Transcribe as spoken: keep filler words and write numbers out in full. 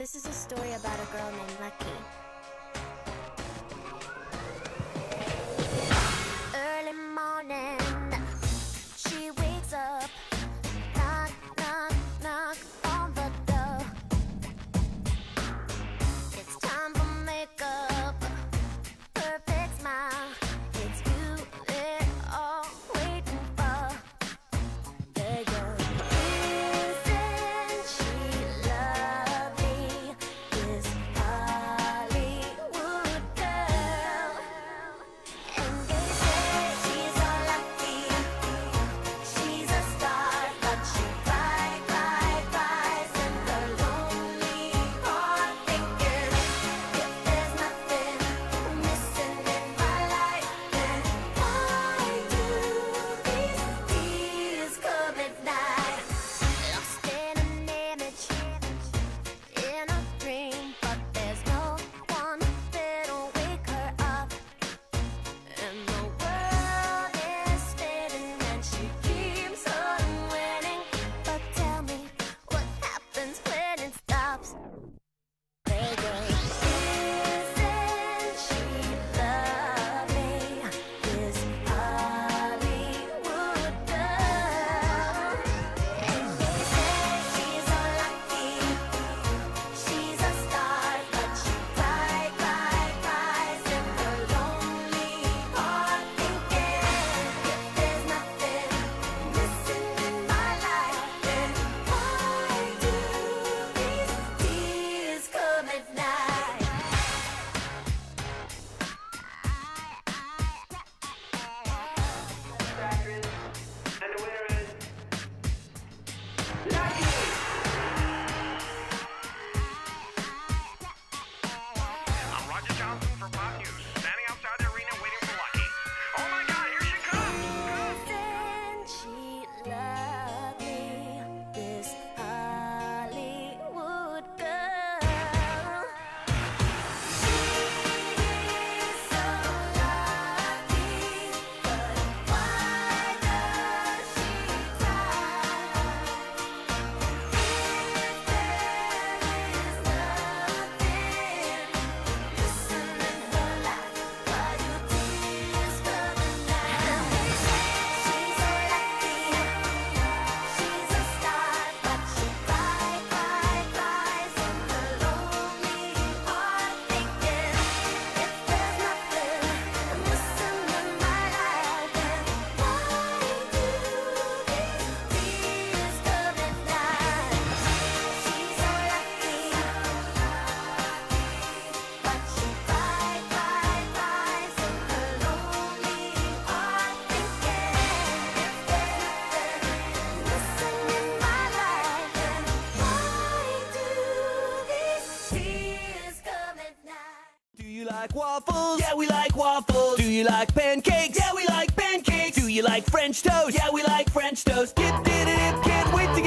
This is a story about a girl named Lucky. Early morning, she wakes up, knock, knock, knock on the door. It's time for makeup, perfect smile. It's you they're all waiting for. There you go. Isn't she lovely, this Hollywood girl? And they say she's all lucky, she's a star, but she cries, cries, cries in her lonely heart, thinking if there's nothing missing in my life, then why do these tears come at night? Lost in an image, in a dream, but there's no one that'll wake her up. And the world is spinning and she keeps on winning. But tell me, what happens when it stops? They go, isn't she lovely, this Hollywood girl? And they say she's all lucky, she's a star, but she cries, cries, cries in her lonely heart, thinking if there's nothing missing in my life, then why do these tears come at night? And the winner is Lucky! I'm Roger Johnson for Pop News, standing outside the arena waiting for Lucky. Oh my God, here she comes! Isn't she lovely, this Hollywood girl? She's so lucky, but why does she cry? If there is nothing missing in her life, why do tears come at night? She's so lucky, she's a star, but she cries, cries, cries in her lonely heart, thinking if there's nothing missing in my life, then why do these tears come at night? She's so lucky, but she cries, cries, cries in her lonely heart, thinking if there's nothing missing in my life, then why do these tears come at night? Do you like waffles? Yeah, we like waffles. Do you like pancakes? Yeah, we like pancakes. Do you like French toast? Yeah, we like French toast. Dip, dip, dip, can't wait to